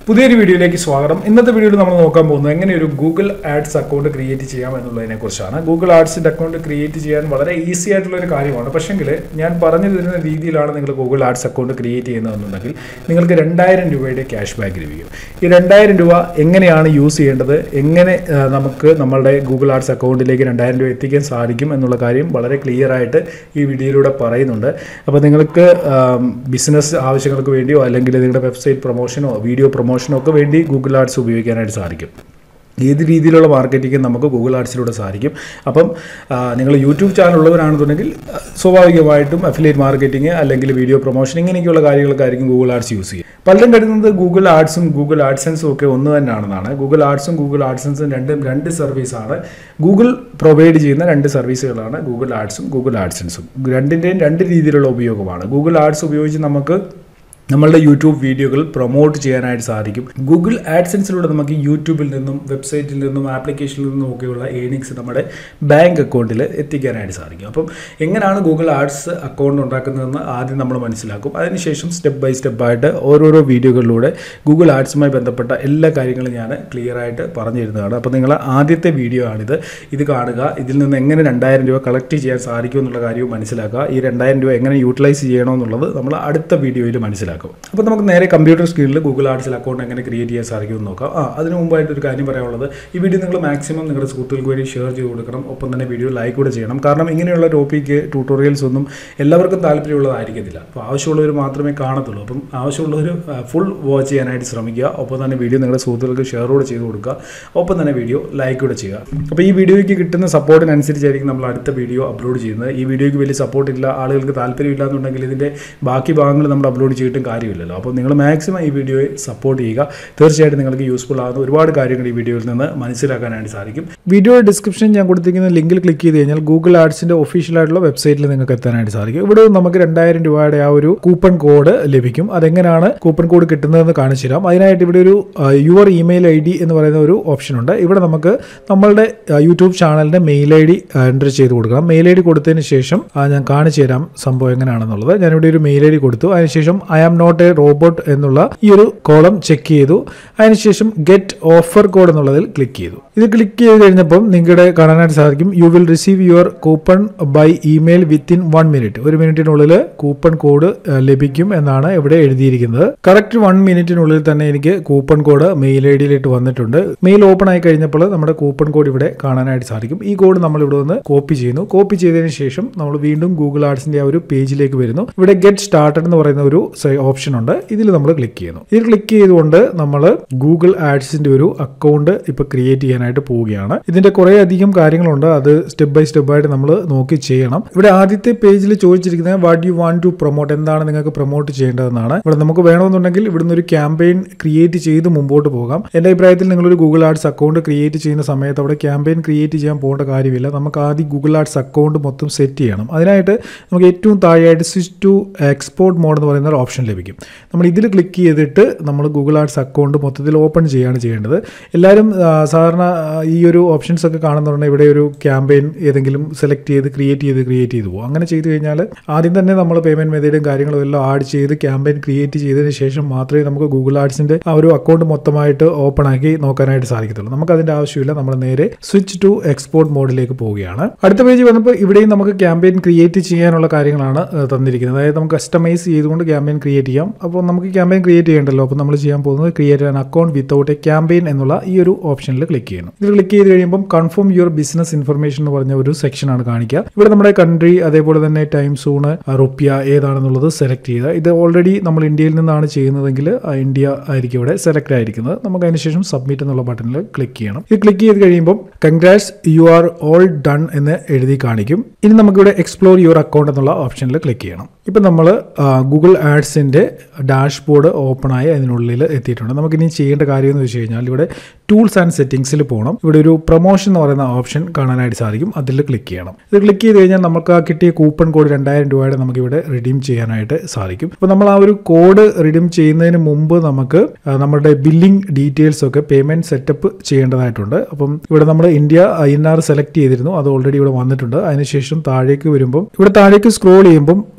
പുതിയൊരു വീഡിയോയിലേക്ക് സ്വാഗതം. ഇന്നത്തെ വീഡിയോയിൽ നമ്മൾ നോക്കാൻ പോകുന്നത് എങ്ങനെ ഒരു ഗൂഗിൾ ആഡ്സ് അക്കൗണ്ട് ക്രിയേറ്റ് ചെയ്യാം എന്നുള്ളതിനെക്കുറിച്ചാണ്. ഗൂഗിൾ ആഡ്സിൻ്റെ അക്കൗണ്ട് ക്രിയേറ്റ് ചെയ്യാൻ വളരെ ഈസി ആയിട്ടുള്ള ഒരു കാര്യമാണ്. പക്ഷേങ്കിൽ ഞാൻ പറഞ്ഞു തരുന്ന രീതിയിലാണ് നിങ്ങൾ ഗൂഗിൾ ആഡ്സ് അക്കൗണ്ട് ക്രിയേറ്റ് ചെയ്യുന്നതെന്നുണ്ടെങ്കിൽ നിങ്ങൾക്ക് 2000 രൂപയുടെ ക്യാഷ് ബാക്ക് ലഭിക്കും. ഈ 2000 രൂപ എങ്ങനെയാണ് യൂസ് ചെയ്യേണ്ടത്, എങ്ങനെ നമുക്ക് നമ്മളുടെ ഗൂഗിൾ ആഡ്സ് അക്കൗണ്ടിലേക്ക് 2000 രൂപ എത്തിക്കാൻ സാധിക്കും എന്നുള്ള കാര്യം വളരെ ക്ലിയർ ആയിട്ട് ഈ വീഡിയോയിലൂടെ പറയുന്നുണ്ട്. അപ്പോൾ നിങ്ങൾക്ക് ബിസിനസ് ആവശ്യങ്ങൾക്ക് വേണ്ടിയോ അല്ലെങ്കിൽ നിങ്ങളുടെ വെബ്സൈറ്റ് പ്രൊമോഷനോ വീഡിയോ പ്രൊമോഷനോ ഒക്കെ വേണ്ടി ഗൂഗിൾ ആഡ്സ് ഉപയോഗിക്കാനായിട്ട് സാധിക്കും. ഏത് രീതിയിലുള്ള മാർക്കറ്റിംഗ് നമുക്ക് ഗൂഗിൾ ആഡ്സിലൂടെ സാധിക്കും. അപ്പം നിങ്ങൾ യൂട്യൂബ് ചാനൽ ഉള്ളവരാണെന്നുണ്ടെങ്കിൽ സ്വാഭാവികമായിട്ടും അഫിലിയേറ്റ് മാർക്കറ്റിംഗ് അല്ലെങ്കിൽ വീഡിയോ പ്രൊമോഷൻ ഇങ്ങനെയൊക്കെയുള്ള കാര്യങ്ങൾക്കായിരിക്കും ഗൂഗിൾ ആഡ്സ് യൂസ് ചെയ്യുക. പലരും കരുതുന്നത് ഗൂഗിൾ ആഡ്സും ഗൂഗിൾ ആഡ്സെൻസും ഒക്കെ ഒന്ന് തന്നെയാണെന്നാണ്. ഗൂഗിൾ ആഡ്സും ഗൂഗിൾ ആഡ്സെൻസും രണ്ട് സർവീസാണ്. ഗൂഗിൾ പ്രൊവൈഡ് ചെയ്യുന്ന 2 സർവീസുകളാണ് ഗൂഗിൾ ആഡ്സും ഗൂഗിൾ ആഡ്സെൻസും. രണ്ടിൻ്റെയും 2 രീതിയിലുള്ള ഉപയോഗമാണ്. ഗൂഗിൾ ആഡ്സ് ഉപയോഗിച്ച് നമുക്ക് നമ്മളുടെ യൂട്യൂബ് വീഡിയോകൾ പ്രൊമോട്ട് ചെയ്യാനായിട്ട് സാധിക്കും. ഗൂഗിൾ ആഡ്സെൻസിലൂടെ നമുക്ക് യൂട്യൂബിൽ നിന്നും വെബ്സൈറ്റിൽ നിന്നും ആപ്ലിക്കേഷനിൽ നിന്നും ഒക്കെയുള്ള ഏണിങ്സ് നമ്മുടെ ബാങ്ക് അക്കൗണ്ടിൽ എത്തിക്കാനായിട്ട് സാധിക്കും. അപ്പം എങ്ങനെയാണ് ഗൂഗിൾ ആഡ്സ് അക്കൗണ്ട് ഉണ്ടാക്കുന്നതെന്ന് ആദ്യം നമ്മൾ മനസ്സിലാക്കും. അതിനുശേഷം സ്റ്റെപ്പ് ബൈ സ്റ്റെപ്പായിട്ട് ഓരോരോ വീഡിയോകളിലൂടെ ഗൂഗിൾ ആഡ്സുമായി ബന്ധപ്പെട്ട എല്ലാ കാര്യങ്ങളും ഞാൻ ക്ലിയർ ആയിട്ട് പറഞ്ഞു തരുന്നതാണ്. അപ്പോൾ നിങ്ങൾ ആദ്യത്തെ വീഡിയോ ആണിത്. ഇത് കാണുക. ഇതിൽ നിന്ന് എങ്ങനെ 2000 രൂപ കളക്ട് ചെയ്യാൻ സാധിക്കും എന്നുള്ള കാര്യവും മനസ്സിലാക്കുക. ഈ 2000 രൂപ എങ്ങനെ യൂട്ടിലൈസ് ചെയ്യണമെന്നുള്ളത് നമ്മൾ അടുത്ത വീഡിയോയിൽ മനസ്സിലാക്കും. അപ്പോൾ നമുക്ക് നേരെ കമ്പ്യൂട്ടർ സ്ക്രീനിൽ ഗൂഗിൾ ആഡ്സിൽ അക്കൗണ്ട് എങ്ങനെ ക്രിയേറ്റ് ചെയ്യാൻ സാധിക്കുമെന്ന് നോക്കാം. അതിന് മുമ്പായിട്ട് ഒരു കാര്യം പറയാനുള്ളത്, ഈ വീഡിയോ നിങ്ങൾ മാക്സിമം നിങ്ങളുടെ സുഹൃത്തുക്കൾക്ക് വേണ്ടി ഷെയർ ചെയ്ത് കൊടുക്കണം. ഒപ്പം തന്നെ വീഡിയോ ലൈക്ക് കൂടെ ചെയ്യണം. കാരണം ഇങ്ങനെയുള്ള ടോപ്പിക്ക് ട്യൂട്ടോറിയൽസ് ഒന്നും എല്ലാവർക്കും താല്പര്യമുള്ളതായിരിക്കത്തില്ല. അപ്പോൾ ആവശ്യമുള്ളവർ മാത്രമേ കാണത്തുള്ളൂ. അപ്പം ആവശ്യമുള്ളവർ ഫുൾ വാച്ച് ചെയ്യാനായിട്ട് ശ്രമിക്കുക. ഒപ്പം തന്നെ വീഡിയോ നിങ്ങളുടെ സുഹൃത്തുക്കൾക്ക് ഷെയർ കൂടെ ചെയ്ത് കൊടുക്കുക. ഒപ്പം തന്നെ വീഡിയോ ലൈക്ക് കൂടെ ചെയ്യുക. അപ്പോൾ ഈ വീഡിയോയ്ക്ക് കിട്ടുന്ന സപ്പോർട്ടിനനുസരിച്ചായിരിക്കും നമ്മൾ അടുത്ത വീഡിയോ അപ്ലോഡ് ചെയ്യുന്നത്. ഈ വീഡിയോയ്ക്ക് വലിയ സപ്പോർട്ടില്ല, ആളുകൾക്ക് താല്പര്യമില്ല എന്നുണ്ടെങ്കിൽ ഇതിൻ്റെ ബാക്കി ഭാഗങ്ങൾ നമ്മൾ അപ്ലോഡ് ചെയ്തിട്ടും കാര്യമില്ലല്ലോ. അപ്പോൾ നിങ്ങൾ മാക്സിമം ഈ വീഡിയോയെ സപ്പോർട്ട് ചെയ്യുക. തീർച്ചയായിട്ടും നിങ്ങൾക്ക് യൂസ്ഫുൾ ആകുന്ന ഒരുപാട് കാര്യങ്ങൾ ഈ വീഡിയോയിൽ നിന്ന് മനസ്സിലാക്കാനായിട്ട് സാധിക്കും. വീഡിയോയുടെ ഡിസ്ക്രിപ്ഷൻ ഞാൻ കൊടുത്തിരിക്കുന്ന ലിങ്കിൽ ക്ലിക്ക് ചെയ്ത് കഴിഞ്ഞാൽ ഗൂഗിൾ ആഡ്സിൻ്റെ ഒഫീഷ്യലായിട്ടുള്ള വെബ്സൈറ്റിൽ നിങ്ങൾക്ക് എത്താനായിട്ട് സാധിക്കും. ഇവിടെ നമുക്ക് 2000 രൂപയുടെ ആ ഒരു കൂപ്പൺ കോഡ് ലഭിക്കും. അതെങ്ങനെയാണ് കൂപ്പൺ കോഡ് കിട്ടുന്നതെന്ന് കാണിച്ചു തരാം. അതിനായിട്ട് ഇവിടെ ഒരു യുവർ ഇമെയിൽ ID എന്ന് പറയുന്ന ഒരു ഓപ്ഷൻ ഉണ്ട്. ഇവിടെ നമുക്ക് നമ്മളുടെ യൂട്യൂബ് ചാനലിൻ്റെ മെയിൽ ID എൻ്റർ ചെയ്ത് കൊടുക്കണം. മെയിൽ ID കൊടുത്തതിന് ശേഷം ഞാൻ കാണിച്ചു തരാം സംഭവം എങ്ങനെയാണെന്നുള്ളത്. ഞാനിവിടെ ഒരു മെയിൽ ID കൊടുത്തു. അതിനുശേഷം I am not a robot എന്നുള്ള ഈ ഒരു കോളം ചെക്ക് ചെയ്തു. അതിനുശേഷം ഗെറ്റ് ഓഫർ കോഡ് എന്നുള്ളതിൽ ക്ലിക്ക് ചെയ്തു. ഇത് ക്ലിക്ക് ചെയ്ത് കഴിഞ്ഞപ്പം നിങ്ങളുടെ കാണാനായിട്ട് സാധിക്കും you will receive your coupon by email within 1 minute. 1 മിനിറ്റിനുള്ളിൽ കൂപ്പൺ കോഡ് ലഭിക്കും എന്നാണ് ഇവിടെ എഴുതിയിരിക്കുന്നത്. കറക്റ്റ് 1 മിനിറ്റിനുള്ളിൽ തന്നെ എനിക്ക് കൂപ്പൺ കോഡ് മെയിൽ IDയിലിട്ട് വന്നിട്ടുണ്ട്. മെയിൽ ഓപ്പൺ ആയി കഴിഞ്ഞപ്പോൾ നമ്മുടെ കൂപ്പൺ കോഡ് ഇവിടെ കാണാനായിട്ട് സാധിക്കും. ഈ കോഡ് നമ്മൾ ഇവിടെ നിന്ന് കോപ്പി ചെയ്യുന്നു. കോപ്പി ചെയ്തതിന് ശേഷം നമ്മൾ വീണ്ടും ഗൂഗിൾ ആഡ്സിന്റെ ആ ഒരു പേജിലേക്ക് വരുന്നു. ഇവിടെ ഗെറ്റ് സ്റ്റാർട്ടഡ് എന്ന് പറയുന്ന ഒരു ഓപ്ഷൻ ഉണ്ട്. ഇതിൽ നമ്മൾ ക്ലിക്ക് ചെയ്യുന്നു. ഇതിൽ ക്ലിക്ക് ചെയ്തുകൊണ്ട് നമ്മൾ ഗൂഗിൾ ആഡ്സിന്റെ ഒരു അക്കൗണ്ട് ഇപ്പൊ ക്രിയേറ്റ് ചെയ്യാനായിട്ട് പോവുകയാണ്. ഇതിന്റെ കുറെ അധികം കാര്യങ്ങളുണ്ട്. അത് സ്റ്റെപ്പ് ബൈ സ്റ്റെപ്പ് ആയിട്ട് നമ്മൾ നോക്കി ചെയ്യണം. ഇവിടെ ആദ്യത്തെ പേജിൽ ചോദിച്ചിരിക്കുന്നത് what you want to promote, എന്താണ് നിങ്ങൾക്ക് പ്രൊമോട്ട് ചെയ്യേണ്ടതെന്നാണ്. ഇവിടെ നമുക്ക് വേണമെന്നുണ്ടെങ്കിൽ ഇവിടുന്ന് ഒരു ക്യാമ്പയിൻ ക്രിയേറ്റ് ചെയ്ത് മുമ്പോട്ട് പോകാം. എന്റെ അഭിപ്രായത്തിൽ നിങ്ങളൊരു ഗൂഗിൾ ആഡ്സ് അക്കൗണ്ട് ക്രിയേറ്റ് ചെയ്യുന്ന സമയത്ത് അവിടെ ക്യാമ്പയിൻ ക്രിയേറ്റ് ചെയ്യാൻ പോകേണ്ട കാര്യമില്ല. നമുക്ക് ആദ്യം ഗൂഗിൾ ആഡ്സ് അക്കൗണ്ട് മൊത്തം സെറ്റ് ചെയ്യണം. അതിനായിട്ട് നമുക്ക് ഏറ്റവും താഴെയായിട്ട് സ്വിച്ച് ടു എക്സ്പോർട്ട് മോഡ് എന്ന് പറയുന്ന ഒരു ഓപ്ഷൻ ലഭിക്കും. നമ്മൾ ഇതിൽ ക്ലിക്ക് ചെയ്തിട്ട് നമ്മൾ ഗൂഗിൾ ആഡ്സ് അക്കൗണ്ട് മൊത്തത്തിൽ ഓപ്പൺ ചെയ്യാണ് ചെയ്യേണ്ടത്. എല്ലാവരും സാധാരണ ഈ ഒരു ഓപ്ഷൻസ് ഒക്കെ കാണുന്നുണ്ടെങ്കിൽ ഇവിടെ ഒരു ക്യാമ്പയിൻ ഏതെങ്കിലും സെലക്ട് ചെയ്ത് ക്രിയേറ്റ് ചെയ്ത് പോകും. അങ്ങനെ ചെയ്ത് കഴിഞ്ഞാൽ ആദ്യം തന്നെ നമ്മൾ പേയ്മെന്റ് മെത്തേഡും കാര്യങ്ങളും എല്ലാം ആഡ് ചെയ്ത് ക്യാമ്പയിൻ ക്രിയേറ്റ് ചെയ്തതിന് ശേഷം മാത്രമേ നമുക്ക് ഗൂഗിൾ ആഡ്സിന്റെ ആ ഒരു അക്കൗണ്ട് മൊത്തമായിട്ട് ഓപ്പൺ ആക്കി നോക്കാനായിട്ട് സാധിക്കത്തുള്ളൂ. നമുക്ക് അതിന്റെ ആവശ്യമില്ല. നമ്മൾ നേരെ സ്വിച്ച് ടു എക്സ്പോർട്ട് മോഡിലേക്ക് പോവുകയാണ്. അടുത്ത പേജ് വന്നപ്പോൾ ഇവിടെയും നമുക്ക് ക്യാമ്പയിൻ ക്രിയേറ്റ് ചെയ്യാനുള്ള കാര്യങ്ങളാണ് തന്നിരിക്കുന്നത്. അതായത് നമുക്ക് കസ്റ്റമൈസ് ചെയ്തുകൊണ്ട് ക്യാമ്പയിൻ ക്രിയേറ്റ് ചെയ്യാം. അപ്പോൾ നമുക്ക് ക്യാമ്പയിൻ ക്രിയേറ്റ് ചെയ്യണ്ടല്ലോ. അപ്പോൾ നമ്മൾ ചെയ്യാൻ പോകുന്നത് create an account without a campaign എന്നുള്ള ഈ ഒരു ഓപ്ഷനിൽ ക്ലിക്ക് ചെയ്യണം. ഇത് ക്ലിക്ക് ചെയ്ത് കഴിയുമ്പോൾ കൺഫേം യുവർ ബിസിനസ് ഇൻഫർമേഷൻ എന്ന് പറഞ്ഞ ഒരു സെക്ഷൻ ആണ് കാണിക്കുക. ഇവിടെ നമ്മുടെ കൺട്രി അതേപോലെ തന്നെ ടൈം സോണ് റുപ്യ ഏതാണെന്നുള്ളത് സെലക്ട് ചെയ്യുക. ഇത് ഓൾറെഡി നമ്മൾ ഇന്ത്യയിൽ നിന്നാണ് ചെയ്യുന്നതെങ്കിൽ ഇന്ത്യ ആയിരിക്കും ഇവിടെ സെലക്ട് ആയിരിക്കുന്നത്. നമുക്ക് അതിനുശേഷം സബ്മിറ്റ് എന്നുള്ള ബട്ടണിൽ ക്ലിക്ക് ചെയ്യണം. ഇത് ക്ലിക്ക് ചെയ്ത് കഴിയുമ്പോൾ congrats you are all done എന്ന് എഴുതി കാണിക്കും. ഇനി നമുക്കിവിടെ എക്സ്പ്ലോർ യുവർ അക്കൗണ്ട് എന്നുള്ള ഓപ്ഷനിൽ ക്ലിക്ക് ചെയ്യണം. ഇപ്പം നമ്മൾ ഗൂഗിൾ ആഡ്സിൻ്റെ ഡാഷ്ബോർഡ് ഓപ്പൺ ആയി അതിനുള്ളിൽ എത്തിയിട്ടുണ്ട്. നമുക്കിനി ചെയ്യേണ്ട കാര്യം എന്ന് വെച്ച് കഴിഞ്ഞാൽ ഇവിടെ ടൂൾസ് ആൻഡ് സെറ്റിംഗ്സിൽ പോകണം. ഇവിടെ ഒരു പ്രൊമോഷൻ എന്ന് പറയുന്ന ഓപ്ഷൻ കാണാനായിട്ട് സാധിക്കും. അതിൽ ക്ലിക്ക് ചെയ്യണം. ഇത് ക്ലിക്ക് ചെയ്ത് കഴിഞ്ഞാൽ നമുക്ക് ആ കിട്ടിയ കൂപ്പൺ കോഡ് 2000 രൂപയുടെ നമുക്കിവിടെ റിഡീം ചെയ്യാനായിട്ട് സാധിക്കും. അപ്പോൾ നമ്മൾ ആ ഒരു കോഡ് റിഡീം ചെയ്യുന്നതിന് മുമ്പ് നമുക്ക് നമ്മുടെ ബില്ലിംഗ് ഡീറ്റെയിൽസ് ഒക്കെ പേയ്മെന്റ് സെറ്റപ്പ് ചെയ്യേണ്ടതായിട്ടുണ്ട്. അപ്പം ഇവിടെ നമ്മൾ ഇന്ത്യ INR സെലക്ട് ചെയ്തിരുന്നു. അത് ഓൾറെഡി ഇവിടെ വന്നിട്ടുണ്ട്. അതിനുശേഷം താഴേക്ക് വരുമ്പം ഇവിടെ താഴേക്ക് സ്ക്രോൾ ചെയ്യുമ്പം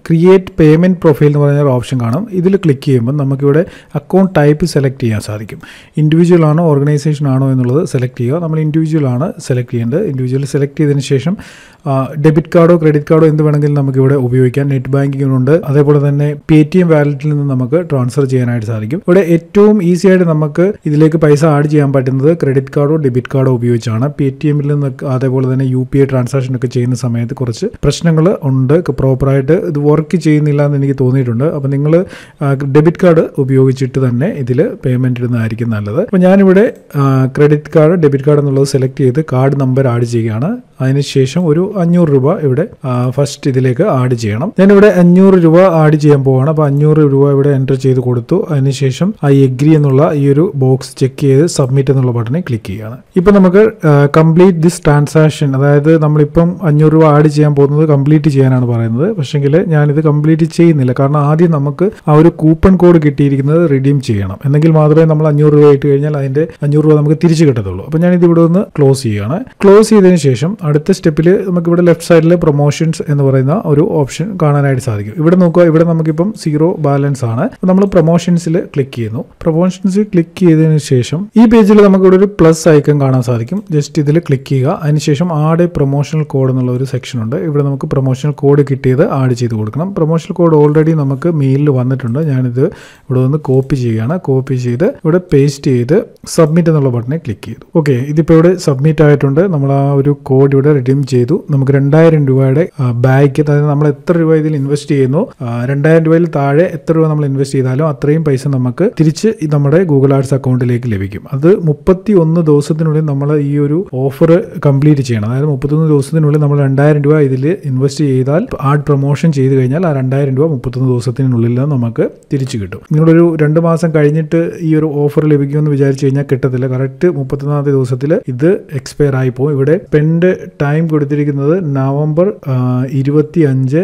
ക്രിയേറ്റ് പേയ്മെൻറ്റ് പ്രൊഫൈൽ എന്ന് പറഞ്ഞ ഒരു ഓപ്ഷൻ കാണും. ഇതിൽ ക്ലിക്ക് ചെയ്യുമ്പോൾ നമുക്കിവിടെ അക്കൗണ്ട് ടൈപ്പ് സെലക്ട് ചെയ്യാൻ സാധിക്കും. ഇൻഡിവിജ്വൽ ആണോ ഓർഗനൈസേഷൻ ആണോ എന്നുള്ളത് സെലക്ട് ചെയ്യുക. നമ്മൾ ഇൻഡിവിജ്വൽ ആണ് സെലക്ട് ചെയ്യേണ്ടത്. ഇൻഡിവിജ്വൽ സെലക്ട് ചെയ്തതിന് ശേഷം ഡെബിറ്റ് കാർഡോ ക്രെഡിറ്റ് കാർഡോ എന്ത് വേണമെങ്കിലും നമുക്കിവിടെ ഉപയോഗിക്കാം. നെറ്റ് ബാങ്കിങ്ങിനുണ്ട്. അതേപോലെ തന്നെ Paytm വാലറ്റിൽ നിന്ന് നമുക്ക് ട്രാൻസ്ഫർ ചെയ്യാനായിട്ട് സാധിക്കും. ഇവിടെ ഏറ്റവും ഈസി ആയിട്ട് നമുക്ക് ഇതിലേക്ക് പൈസ ആഡ് ചെയ്യാൻ പറ്റുന്നത് ക്രെഡിറ്റ് കാർഡോ ഡെബിറ്റ് കാർഡോ ഉപയോഗിച്ചാണ്. Paytm നിന്ന് അതേപോലെ തന്നെ UPI ട്രാൻസാക്ഷൻ ഒക്കെ ചെയ്യുന്ന സമയത്ത് കുറച്ച് പ്രശ്നങ്ങൾ ഉണ്ട്. പ്രോപ്പറായിട്ട് ഇത് വർക്ക് ചെയ്യുന്നില്ല എന്ന് എനിക്ക് തോന്നിയിട്ടുണ്ട്. അപ്പോൾ നിങ്ങൾ ഡെബിറ്റ് കാർഡ് ഉപയോഗിച്ചിട്ട് തന്നെ ഇതിൽ പേയ്മെൻറ്റ് ഇടുന്നതായിരിക്കും നല്ലത്. അപ്പോൾ ഞാനിവിടെ ക്രെഡിറ്റ് കാർഡ് ഡെബിറ്റ് കാർഡ് എന്നുള്ളത് സെലക്ട് ചെയ്ത് കാർഡ് നമ്പർ ആഡ് ചെയ്യുകയാണ്. അതിനുശേഷം ഒരു 500 രൂപ ഇവിടെ ഫസ്റ്റ് ഇതിലേക്ക് ആഡ് ചെയ്യണം. ഞാനിവിടെ 500 രൂപ ആഡ് ചെയ്യാൻ പോവുകയാണ്. അപ്പോൾ 500 രൂപ ഇവിടെ എൻ്റർ ചെയ്ത് കൊടുത്തു. അതിനുശേഷം എഗ്രി എന്നുള്ള ഈ ഒരു ബോക്സ് ചെക്ക് ചെയ്ത് സബ്മിറ്റ് എന്നുള്ള ബട്ടണിൽ ക്ലിക്ക് ചെയ്യുകയാണ്. ഇപ്പം നമുക്ക് കംപ്ലീറ്റ് ദിസ് ട്രാൻസാക്ഷൻ, അതായത് നമ്മളിപ്പം 500 രൂപ ആഡ് ചെയ്യാൻ പോകുന്നത് കംപ്ലീറ്റ് ചെയ്യാനാണ് പറയുന്നത്. പക്ഷേങ്കിൽ ഞാനിത് കംപ്ലീറ്റ് ചെയ്യുന്നില്ല. കാരണം ആദ്യം നമുക്ക് ആ ഒരു കൂപ്പൺ കോഡ് കിട്ടിയിരിക്കുന്നത് റിഡീം ചെയ്യണം. എന്നെങ്കിൽ മാത്രമേ നമ്മൾ 500 രൂപ ഇട്ട് കഴിഞ്ഞാൽ അതിൻ്റെ 500 രൂപ നമുക്ക് തിരിച്ച് കിട്ടത്തുള്ളൂ. അപ്പോൾ ഞാനിത് ഇവിടെ ഒന്ന് ക്ലോസ് ചെയ്യുകയാണ്. ക്ലോസ് ചെയ്തതിന് ശേഷം അടുത്ത സ്റ്റെപ്പിൽ നമുക്കിവിടെ ലെഫ്റ്റ് സൈഡിൽ പ്രൊമോഷൻസ് എന്ന് പറയുന്ന ഒരു ഓപ്ഷൻ കാണാനായിട്ട് സാധിക്കും. ഇവിടെ നോക്കുക, ഇവിടെ നമുക്കിപ്പം 0 ബാലൻസ് ആണ്. നമ്മൾ പ്രൊമോഷൻസിൽ ക്ലിക്ക് ചെയ്യുന്നു. പ്രൊമോഷൻസിൽ ക്ലിക്ക് ചെയ്തതിന് ശേഷം ഈ പേജിൽ നമുക്കിവിടെ ഒരു പ്ലസ് ഐക്കൺ കാണാൻ സാധിക്കും. ജസ്റ്റ് ഇതിൽ ക്ലിക്ക് ചെയ്യുക. അതിനുശേഷം ആഡ് പ്രൊമോഷണൽ കോഡ് എന്നുള്ള ഒരു സെക്ഷൻ ഉണ്ട്. ഇവിടെ നമുക്ക് പ്രൊമോഷണൽ കോഡ് കിട്ടിയത് ആഡ് ചെയ്ത് കൊടുക്കണം. പ്രൊമോഷണൽ കോഡ് ഓൾറെഡി നമുക്ക് മെയിലിൽ വന്നിട്ടുണ്ട്. ഞാനിത് ഇവിടെ ഒന്ന് കോപ്പി ചെയ്യുകയാണ്. കോപ്പി ചെയ്ത് ഇവിടെ പേസ്റ്റ് ചെയ്ത് സബ്മിറ്റ് എന്നുള്ള ബട്ടണിൽ ക്ലിക്ക് ചെയ്തു. ഓക്കെ, ഇതിപ്പോൾ ഇവിടെ സബ്മിറ്റ് ആയിട്ടുണ്ട്. നമ്മൾ ആ ഒരു കോഡ് ഇവിടെ റിഡീം ചെയ്തു. നമുക്ക് 2000 രൂപയുടെ ബാക്ക്, അതായത് നമ്മൾ എത്ര രൂപ ഇതിൽ ഇൻവെസ്റ്റ് ചെയ്യുന്നു, 2000 രൂപയിൽ താഴെ എത്ര രൂപ നമ്മൾ ഇൻവെസ്റ്റ് ചെയ്താലും അത്രയും പൈസ നമുക്ക് തിരിച്ച് നമ്മുടെ ഗൂഗിൾ ആഡ്സ് അക്കൗണ്ടിലേക്ക് ലഭിക്കും. അത് 31 ദിവസത്തിനുള്ളിൽ നമ്മൾ ഈ ഒരു ഓഫർ കംപ്ലീറ്റ് ചെയ്യണം. അതായത് 31 ദിവസത്തിനുള്ളിൽ നമ്മൾ 2000 രൂപ ഇതിൽ ഇൻവെസ്റ്റ് ചെയ്താൽ ആഡ് പ്രൊമോഷൻ ചെയ്ത് കഴിഞ്ഞാൽ ആ 2000 രൂപ 31 ദിവസത്തിനുള്ളിൽ നമുക്ക് തിരിച്ചു കിട്ടും. നിങ്ങളൊരു 2 മാസം കഴിഞ്ഞിട്ട് ഈ ഒരു ഓഫർ ലഭിക്കുമെന്ന് വിചാരിച്ചു കഴിഞ്ഞാൽ കിട്ടത്തില്ല. കറക്റ്റ് 31ാമത്തെ ദിവസത്തിൽ ഇത് എക്സ്പയർ ആയി പോകും. ഇവിടെ സ്പെൻഡ് ടൈം കൊടുത്തിരിക്കുന്നത് നവംബർ 25,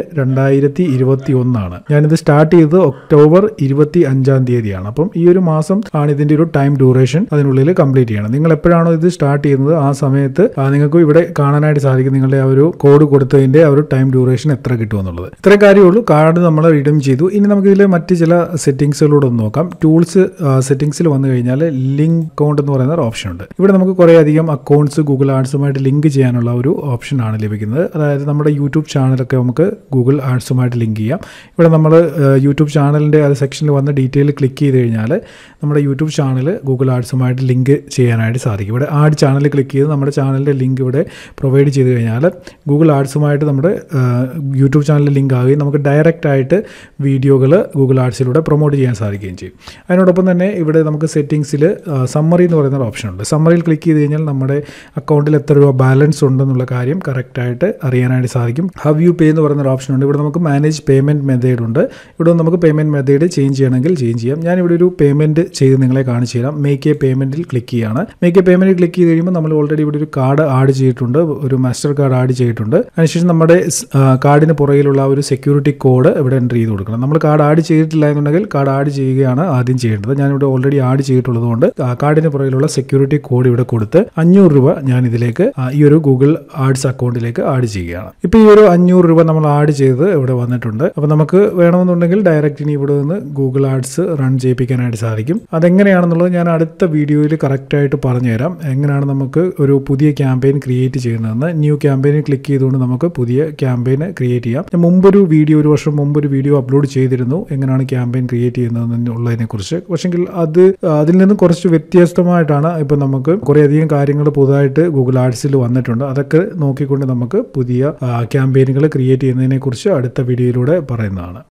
2021 ആണ്. ഞാനിത് സ്റ്റാർട്ട് ചെയ്തത് ഒക്ടോബർ 25-ാം തീയതിയാണ്. അപ്പം ഈ ഒരു മാസം ആണ് ഇതിന്റെ ഒരു ടൈം ഡ്യൂറേഷൻ. അതിനുള്ളിൽ കംപ്ലീറ്റ് ചെയ്യണം. നിങ്ങൾ എപ്പോഴാണോ ഇത് സ്റ്റാർട്ട് ചെയ്യുന്നത് ആ സമയത്ത് നിങ്ങൾക്ക് ഇവിടെ കാണാനായിട്ട് സാധിക്കും നിങ്ങളുടെ ആ ഒരു കോഡ് കൊടുത്തതിന്റെ ആ ഒരു ടൈം ഡ്യൂറേഷൻ എത്ര കിട്ടുമെന്നുള്ളത്. ഇത്രയും കാര്യമുള്ളൂ. കാർഡ് നമ്മൾ റിഡീം ചെയ്തു. ഇനി നമുക്ക് ഇതിൽ മറ്റ് ചില സെറ്റിംഗ്സുകളൂടെ ഒന്ന് നോക്കാം. ടൂൾസ് സെറ്റിംഗ്സിൽ വന്നു കഴിഞ്ഞാൽ ലിങ്ക് അക്കൗണ്ട് എന്ന് പറയുന്ന ഒരു ഓപ്ഷൻ ഉണ്ട്. ഇവിടെ നമുക്ക് കുറേ അധികം അക്കൗണ്ട്സ് ഗൂഗിൾ ആഡ്സുമായിട്ട് ലിങ്ക് ചെയ്യാനുള്ള ഒരു ഓപ്ഷൻ ആണ് ലഭിക്കുന്നത്. അതായത് നമ്മുടെ യൂട്യൂബ് ചാനലൊക്കെ നമുക്ക് ഗൂഗിൾ ആഡ്സുമായിട്ട് ലിങ്ക് ചെയ്യാം. ഇവിടെ നമ്മൾ യൂട്യൂബ് ചാനലിൻ്റെ അത് സെക്ഷനിൽ വന്ന് ഡീറ്റെയിൽ ക്ലിക്ക് ചെയ്ത് കഴിഞ്ഞാൽ നമ്മുടെ യൂട്യൂബ് ചാനൽ ഗൂഗിൾ ആഡ്സുമായിട്ട് ലിങ്ക് ചെയ്യാനായിട്ട് സാധിക്കും. ഇവിടെ ആഡ് ചാനൽ ക്ലിക്ക് ചെയ്ത് നമ്മുടെ ചാനലിൻ്റെ ലിങ്ക് ഇവിടെ പ്രൊവൈഡ് ചെയ്ത് കഴിഞ്ഞാൽ ഗൂഗിൾ ആഡ്സുമായിട്ട് നമ്മുടെ യൂട്യൂബ് ചാനലിൽ ലിങ്ക് ആവുകയും നമുക്ക് ഡയറക്റ്റ് ആയിട്ട് വീഡിയോകൾ ഗൂഗിൾ ആഡ്സിലൂടെ പ്രൊമോട്ട് ചെയ്യാൻ സാധിക്കുകയും ചെയ്യും. അതിനോടൊപ്പം തന്നെ ഇവിടെ നമുക്ക് സെറ്റിംഗ്സിൽ സമ്മറി എന്ന് പറയുന്ന ഒരു ഓപ്ഷൻ ഉണ്ട്. സമ്മറിയിൽ ക്ലിക്ക് ചെയ്ത് കഴിഞ്ഞാൽ നമ്മുടെ അക്കൗണ്ടിൽ എത്ര രൂപ ബാലൻസ് ഉണ്ടെന്നുള്ള കാര്യം കറക്റ്റായിട്ട് അറിയാനായിട്ട് സാധിക്കും. ഹവ് യു പേ എന്ന് പറയുന്ന ഒരു ഓപ്ഷൻ ഉണ്ട്. ഇവിടെ നമുക്ക് മാനേജ് പേയ്മെൻറ്റ് മെത്തേഡ് ഉണ്ട്. ഇവിടെ നമുക്ക് പേയ്മെൻറ്റ് മെത്തേഡ് ചേഞ്ച് ചെയ്യണമെങ്കിൽ ചേഞ്ച് ചെയ്യാം. ഞാനിവിടെ ഒരു പേയ്മെൻറ്റ് ചെയ്ത് നിങ്ങളെ കാണിച്ചു തരാം. മേക്ക് എ പേയ്മെൻറ്റിൽ ക്ലിക്ക് ചെയ്യുകയാണ്. മേക്ക് എ പേയ്മെൻറ്റ് ക്ലിക്ക് ചെയ്ത് കഴിയുമ്പോൾ നമ്മൾ ഓൾറെഡി ഇവിടെ ഒരു കാർഡ് ആഡ് ചെയ്തിട്ടുണ്ട്. ഒരു മാസ്റ്റർ കാർഡ് ആഡ് ചെയ്തിട്ടുണ്ട്. അതിനുശേഷം നമ്മുടെ കാർഡിന് പുറകിലുള്ള ഒരു സെക്യൂരിറ്റി കോഡ് ഇവിടെ എൻ്റർ ചെയ്ത് കൊടുക്കണം. നമ്മൾ കാർഡ് ആഡ് ചെയ്തിട്ടില്ല എന്നുണ്ടെങ്കിൽ കാർഡ് ആഡ് ചെയ്യുകയാണ് ആദ്യം ചെയ്യേണ്ടത്. ഞാനിവിടെ ഓൾറെഡി ആഡ് ചെയ്തിട്ടുള്ളത് കൊണ്ട് കാർഡിന് പുറകിലുള്ള സെക്യൂരിറ്റി കോഡ് ഇവിടെ കൊടുത്ത് 500 രൂപ ഞാൻ ഇതിലേക്ക് ഈ ഒരു ഗൂഗിൾ ആഡ്സ് അക്കൗണ്ടിലേക്ക് ആഡ് ചെയ്യുകയാണ്. ഇപ്പോൾ ഈ ഒരു 500 രൂപ നമ്മൾ ആഡ് ചെയ്ത് ഇവിടെ വന്നിട്ടുണ്ട്. അപ്പോൾ നമുക്ക് വേണമെന്നുണ്ടെങ്കിൽ ഡയറക്റ്റ് ഇനി ഇവിടെ നിന്ന് ഗൂഗിൾ ആഡ്സ് റൺ ചെയ്യിപ്പിക്കാനായിട്ട് സാധിക്കും. അതെങ്ങനെയാണെന്നുള്ളത് ഞാൻ അടുത്ത വീഡിയോയിൽ കറക്റ്റായിട്ട് പറഞ്ഞുതരാം. എങ്ങനെയാണ് നമുക്ക് ഒരു പുതിയ ക്യാമ്പയിൻ ക്രിയേറ്റ് ചെയ്യുന്നതെന്ന്. ന്യൂ ക്യാമ്പയിനിൽ ക്ലിക്ക് ചെയ്തുകൊണ്ട് നമുക്ക് പുതിയ ക്യാമ്പയിൻ ക്രിയേറ്റ് ചെയ്യാം. ഞാൻ മുമ്പൊരു വീഡിയോ, ഒരു വർഷം മുമ്പ് ഒരു വീഡിയോ അപ്ലോഡ് ചെയ്തിരുന്നു എങ്ങനെയാണ് ക്യാമ്പയിൻ ക്രിയേറ്റ് ചെയ്യുന്നതെന്നുള്ളതിനെ കുറിച്ച്. പക്ഷെങ്കിൽ അതിൽ നിന്ന് കുറച്ച് വ്യത്യസ്തമായിട്ടാണ് ഇപ്പം നമുക്ക് കുറേയധികം കാര്യങ്ങൾ പുതുതായിട്ട് ഗൂഗിൾ ആഡ്സിൽ വന്നിട്ടുണ്ട്. അതൊക്കെ നോക്കിക്കൊണ്ട് നമുക്ക് പുതിയ ക്യാമ്പയിനുകൾ ക്രിയേറ്റ് ചെയ്യുന്നതിനെ കുറിച്ച് അടുത്ത വീഡിയോയിലൂടെ പറയുന്നതാണ്.